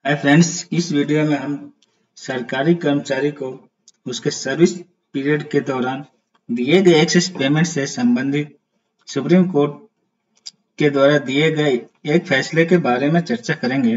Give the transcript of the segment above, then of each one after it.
Hi friends, इस video में हम सरकारी कर्मचारी को उसके सर्विस पीरियड के दौरान दिए गए एक्सेस पेमेंट से संबंधित सुप्रीम कोर्ट के द्वारा दिए गए एक फैसले के बारे में चर्चा करेंगे।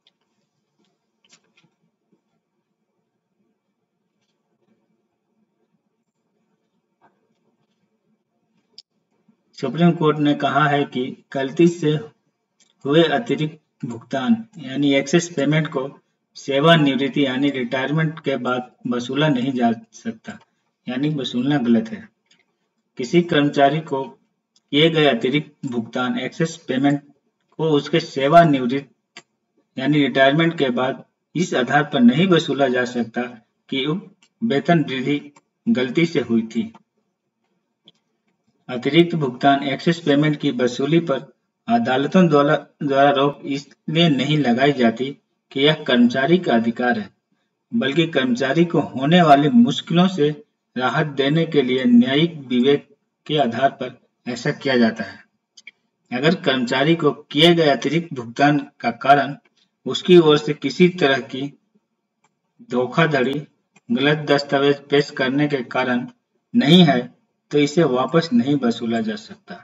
सुप्रीम कोर्ट ने कहा है कि गलती से हुए अतिरिक्त भुगतान यानी एक्सेस पेमेंट को सेवानिवृत्ति यानी रिटायरमेंट के बाद वसूला नहीं जा सकता, यानी वसूलना गलत है। किसी कर्मचारी को किए गए अतिरिक्त भुगतान एक्सेस पेमेंट को उसके सेवानिवृत्ति यानी रिटायरमेंट के बाद इस आधार पर नहीं वसूला जा सकता कि वेतन वृद्धि गलती से हुई थी। अतिरिक्त भुगतान एक्सेस पेमेंट की वसूली पर अदालतों द्वारा रोक इसलिए नहीं लगाई जाती कि यह कर्मचारी का अधिकार है, बल्कि कर्मचारी को होने वाली मुश्किलों से राहत देने के लिए न्यायिक विवेक के आधार पर ऐसा किया जाता है। अगर कर्मचारी को किए गए अतिरिक्त भुगतान का कारण उसकी ओर से किसी तरह की धोखाधड़ी, गलत दस्तावेज पेश करने के कारण नहीं है, तो इसे वापस नहीं वसूला जा सकता।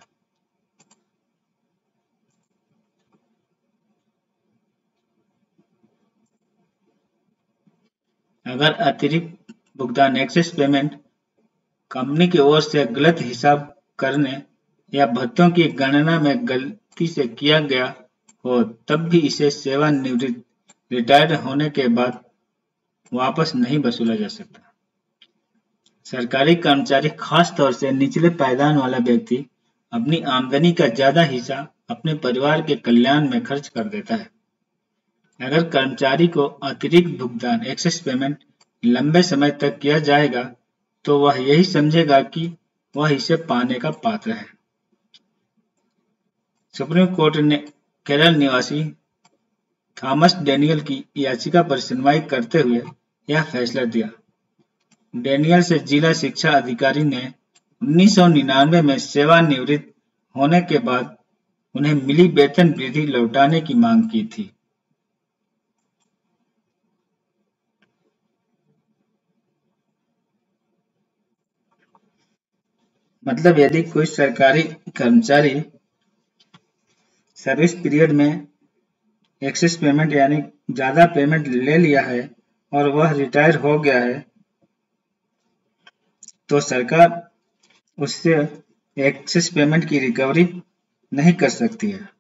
अगर अतिरिक्त भुगतान एक्सेस पेमेंट कंपनी की ओर से गलत हिसाब करने या भत्तों की गणना में गलती से किया गया हो, तब भी इसे सेवानिवृत्त रिटायर्ड होने के बाद वापस नहीं वसूला जा सकता। सरकारी कर्मचारी, खास तौर से निचले पायदान वाला व्यक्ति, अपनी आमदनी का ज्यादा हिस्सा अपने परिवार के कल्याण में खर्च कर देता है। अगर कर्मचारी को अतिरिक्त भुगतान एक्सेस पेमेंट लंबे समय तक किया जाएगा, तो वह यही समझेगा कि वह इसे पाने का पात्र है। सुप्रीम कोर्ट ने केरल निवासी थॉमस डेनियल की याचिका पर सुनवाई करते हुए यह फैसला दिया। डेनियल से जिला शिक्षा अधिकारी ने 1999 में सेवानिवृत्त होने के बाद उन्हें मिली वेतन वृद्धि लौटाने की मांग की थी। मतलब यदि कोई सरकारी कर्मचारी सर्विस पीरियड में एक्सेस पेमेंट यानी ज्यादा पेमेंट ले लिया है और वह रिटायर हो गया है, तो सरकार उससे एक्सेस पेमेंट की रिकवरी नहीं कर सकती है।